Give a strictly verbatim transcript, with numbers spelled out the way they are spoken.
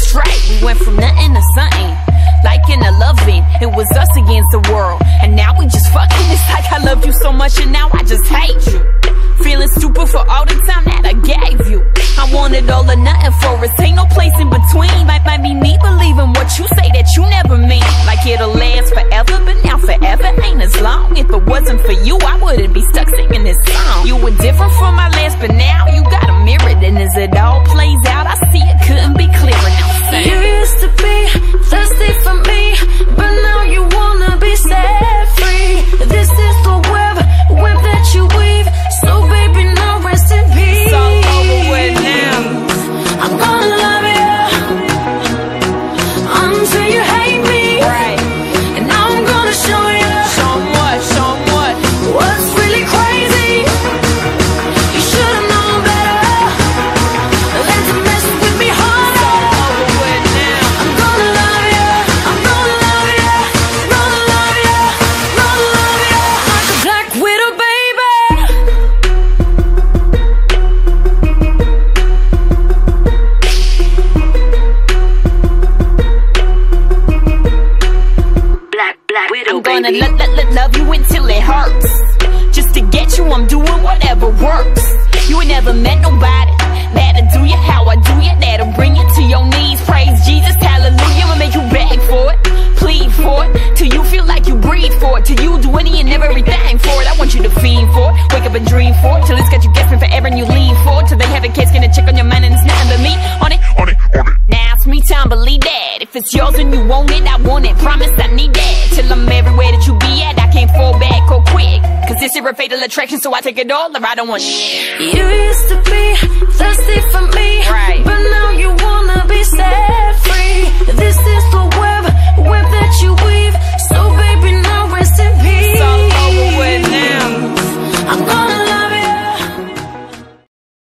track. We went from nothing to something, liking to loving. It was us against the world, and now we just fucking. It's like I loved you so much and now I just hate you. Feeling stupid for all the time that I gave you. I wanted all or nothing for us, ain't no place in between. Might, might be me believing what you say that you never mean. Like it'll last forever, but now forever ain't as long. If it wasn't for you, I wouldn't be stuck singing this song. You were different from my last, but now you got a mirror. And as it all plays out, I see it couldn't be clearer now. Sing. You used to be thirsty for me, but now you wanna be set free. This is the web, web that you weave. So baby, now rest in peace. It's all over with now. I'm gonna love you until you hate me. Right. And now I'm gonna show you. Show 'em what, show 'em what. What's really crazy. You should've known better than to mess with me harder. It's all over with now. I'm gonna love you, I'm gonna love you, gonna love you, gonna love you like a black widow, baby. Black, black widow, I'm gonna baby. lo- lo- lo- love you until it hurts. Just to get you, I'm doing whatever works. You ain't never met nobody that'll do you how I do you, that'll bring you to your knees. Praise Jesus, hallelujah. I'ma make you beg for it, plead for it, till you feel like you breathe for it, till you do any and everything for it. I want you to fiend for it, wake up and dream for it, till it's got you guessing forever and you lean for it, till they have a case, gonna check on your mind and it's nothing but me on it, On it, on it. now it's me time, believe that. If it's yours and you want it, I want it. Promise I need that. Till I'm everywhere that you be at, I can't fall back or quick. Cause this is a fatal attraction, so I take it all or I don't want shit. You used to be thirsty for